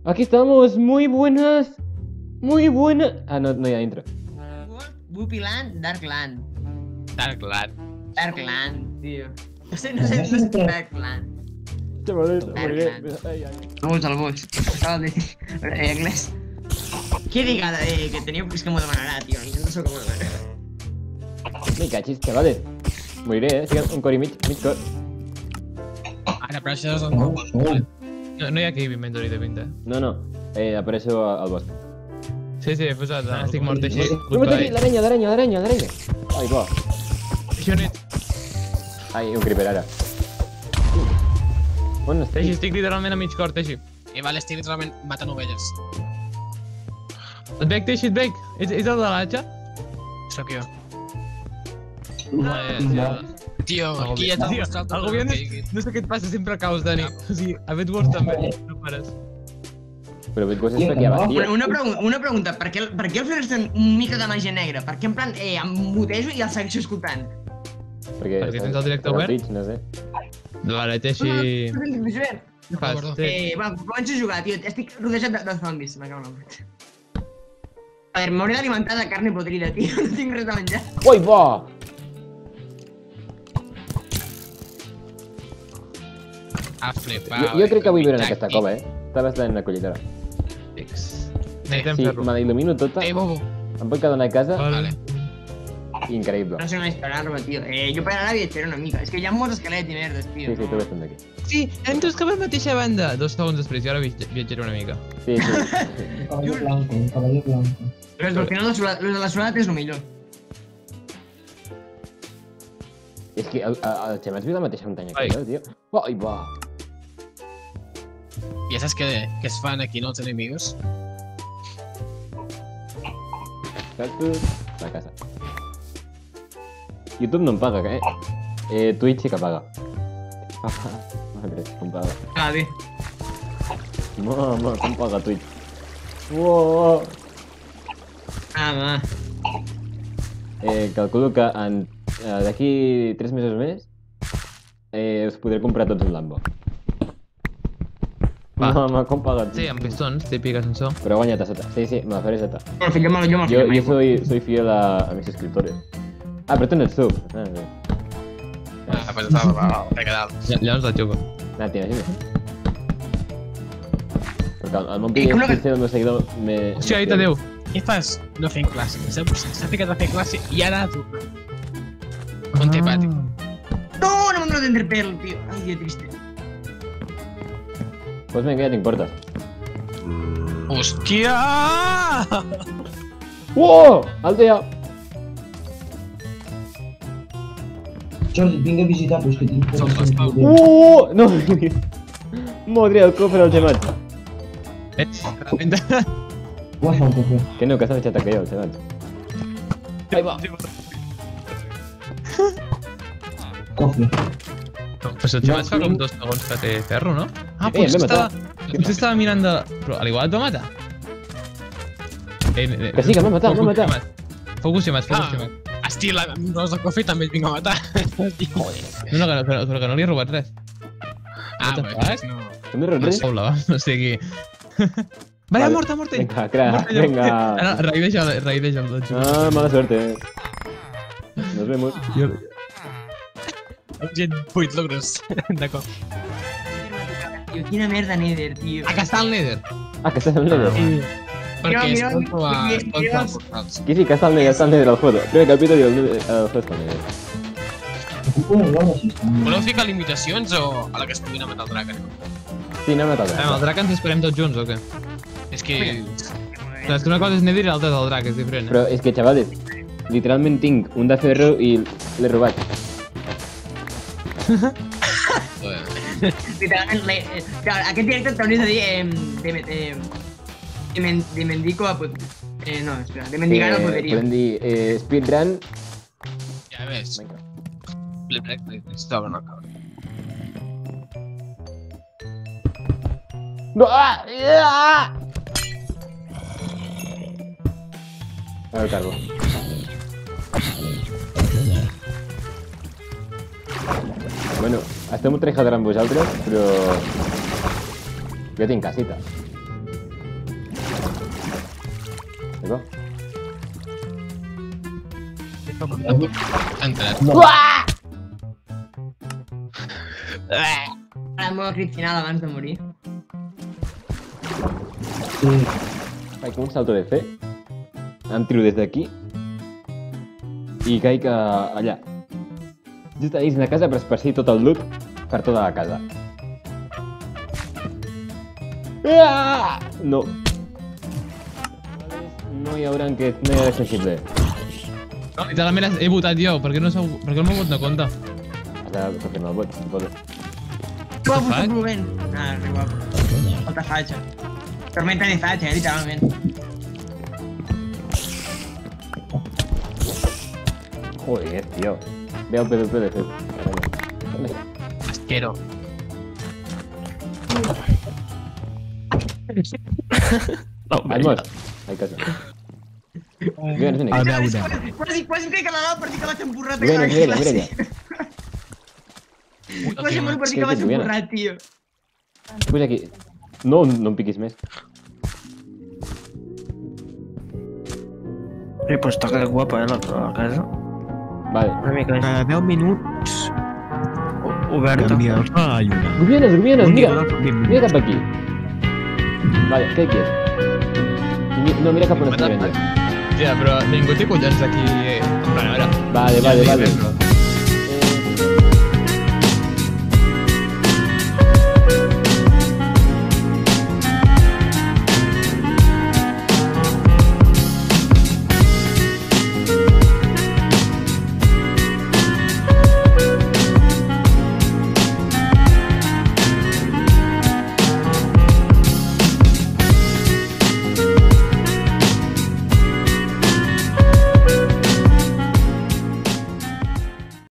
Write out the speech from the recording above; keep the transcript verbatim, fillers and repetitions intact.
Aquí estamos, muy buenas. Muy buenas. Ah, no, no hay intro. Bupiland, Darkland. Darkland. Darkland, tío. No sé, no sé, no sé Darkland. Chavales, Alguns, alguns. Estava de... En anglès. Què diga eh, que teniu que m'ho demanarà, tio. No sé com ho demanarà. Me cachis, chavales. Moriré, eh? Sigan un cor i mig, mig cor. Ara, però això és un cop. No, no hi ha aquí inventory de pinta. No, no. Eh, apareixo al bosc. Sí, sí, he posat, ah, estic mort així. No me toquis, l'arenya, l'arenya, l'arenya, l'arenya. Ai, va. Això nit. Ai, un creeper ara. On Teixi, estic? estic literalment a mig cor, Teixi. I vale, estic literalment matant ovelles. Et veig, Teixi, et veig. Ets, ets el de l'atxa? Sóc jo. Vaya, tio. Tio, aquí ja t'ha mostrat El gobierno és... No sé què et passa, sempre caus, Dani. O sigui, a Bedwars també, no pares. Però Bitcoin és aquí abans, Una, tio. una, pregunta, una pregunta, per què, per què el Fer estan un mica de màgia negra? Per què en plan, eh, em mutejo i el segueixo escoltant? Perquè Perquè tens el directe per obert? Twitch, no sé. Vale, Teixi... Josep, Què fas? eh, va, començo a jugar, tio. Estic rodejat de, de zombis, m'acabo la puta. A veure, m'hauré d'alimentar de carne podrida, tio. No tinc res a menjar. Ui, va! Ah, flipa. Jo, jo crec que vull viure en aquesta cova, eh? Està bastant acollidora. Necessitem Sí, fer-lo. me la il·lumino tota. Eh, bobo. Em puc quedar a casa. Vale. Increïble. No sé on esperar-me, tio. Eh, jo per anar viatgero una mica. És que hi ha molts esquelets i merdes, tio. Sí, sí, tu bastant d'aquí. Sí, entres cap a la mateixa banda. Dos segons després, jo ara vi- viatjaré una mica. Sí, sí. Caballo blanco, un caballo blanco. Però és que al final la sola- lo de la soledat és el millor. És que el, el, el Xemats viu a la mateixa muntanya que Ai. jo, tio. Ai, va. Ja saps què, què es fan aquí, no, els enemigos? Cactus, la casa. YouTube no em paga, eh? Eh, Twitch sí que paga. Madre, com paga. Ah, bé. Mama, com paga Twitch. Uau. Ah, va. Eh, calculo que en, eh, d'aquí tres mesos més eh, us podré comprar tots un Lambo. Va. Mama, com paga Sí, amb pistons, típica cançó. Però guanyat a sota. Sí, sí, me la faré sota. Bueno, jo me'l jo me'l Yo, fico yo soy, soy fiel a, a mis suscriptores. Ah, pero tú no eres sub. Ah, sí. Ah, pues està, va, va, va, quedar. Ja, llavors la xupa. Nada, tienes, sí. Porque al, al mon Eh, com no que- quinze del meu seguidor me... Hòstia, ahí t'adeu. Què fas? No fent classe. S'ha s'ha ficat a fer classe i ara tu. Antipàtic. No, no me lo tendré pelo, tío. Ay, qué triste. Pues venga, ya te importas. Hòstia! ¡Wow! ¡Aldea! Jordi, vinc a visitar-los, que tinc Som coses bastant. que ¡Uh! No! Madre, el cofre al Gemat. Eh, vinga. Ho has fet, cafè. Que no, que s'ha deixat aquell, el Gemat. Ahí va! Cofre. Pues el xaval fa com dos segons que té ferro, no? Ah, Eh, potser l'he estava... matat. Potser estava mirant de... Però a l'igual et va matar. Eh, eh, Que sí, que m'ha matat, m'ha matat. Focus xamats, focus Ah, xamats. estil, amb Rosa Coffee també et vinc a matar. No, no, que, no- però, però que no li he robat res. Ah, What the bé, fuck? no. Que no res, res. Hola, va, o sigui... Vaya, Vale. morta, morta! Venga, crack, Morta, venga. Ara, raïdeja, raïdeja el dotze. Ah, mala suerte. Nos vemos. Jo... Gent vuit logros. D'acord. Tío, quina merda Nether, tío. Ah, que està al Nether! Ah, que estás en el Nether. Perquè es mira, pot trobar, mira, es pot mira. trobar portals. Que sí, que está el Nether, está el Nether al juego. Primer capítulo y el Nether al juego está el Nether. Ocupo una hora, si està. Voleu ficar limitacions o a la que es puguin matar el drac? Sí, no me Amb el toca. drac ens esperem tots junts, o què? És que... Però és que una cosa és Nether i l'altra és el drac, és diferent. Però és que, chavales, literalment tinc un de ferro i l'he robat. Literalment, le, eh, clar, aquest directe t'hauries de dir eh, de, eh, de, men, de mendico a pot... Eh, no, espera, de mendigar a poderío. Podem dir eh, speedrun. Ja ves. Vinga. Flip-rec, estava no cabrón. No! Ah! Ah! Ara el cargo. Bueno, estem un tryhard amb vosaltres, però... Jo tinc casita. D'acord? Ha entrat. Ara el meu crit final abans de morir. Sí. Faig un salto de fe. Em tiro des d'aquí. I caic a- allà. Just a dins de casa per esparcir tot el loot per tota la casa. Ah! No. No hi haurà que no hi haurà sensible. No, literalment he votat jo, perquè, no s'ha- perquè el meu vot no compta. Ara confirma el vot, suposo. Guapo, fuck? està plovent. Ah, que guapo. Molta fatxa. Tormenta de fatxa, eh, literalment. Joder, tío. Veo el PvP de F. Asquero. Vamos. Hay casa. Viene, viene. A veure. Quasi, quasi, quasi em caic a la dalt per dir que vaig emborrat. Viene, viene, viene. Quasi em moro per dir que Sí, vaig sí, viene. emborrat, tio. Puja aquí. No, no em piquis més. Sí, pues està que guapa, eh, la, la casa. Vale. Una mica Cada deu minuts o- oberta. canvia el rayo. Rubienes, Rubienes, Un mira. dia cada vint Mira minuts. cap aquí. Vale, què quieres? Mi- No, mira cap on estic venint. Ja, però ningú té collons aquí... eh, En plan, a veure... Vale, Ja vale, dic, vale. però-